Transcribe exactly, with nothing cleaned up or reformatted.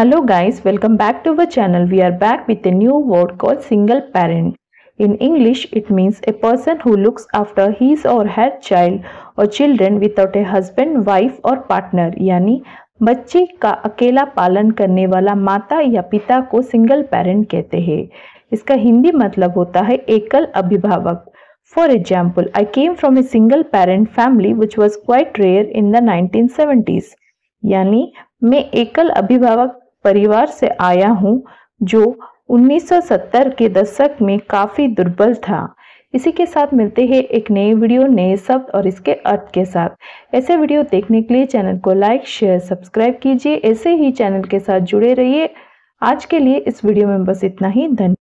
Hello guys, welcome back to our channel. We are back with a new word called single parent. In English, it means a person who looks after his or her child or children without a husband, wife or partner. यानी बच्चे का अकेला पालन करने वाला माता या पिता को सिंगल पेरेंट कहते हैं। इसका हिंदी मतलब होता है एकल अभिभावक। For example, I came from a single parent family which was quite rare in the nineteen seventies. यानी मैं एकल अभिभावक परिवार से आया हूँ जो उन्नीस सौ सत्तर के दशक में काफ़ी दुर्बल था। इसी के साथ मिलते हैं एक नए वीडियो, नए शब्द और इसके अर्थ के साथ। ऐसे वीडियो देखने के लिए चैनल को लाइक, शेयर, सब्सक्राइब कीजिए। ऐसे ही चैनल के साथ जुड़े रहिए। आज के लिए इस वीडियो में बस इतना ही। धन्यवाद।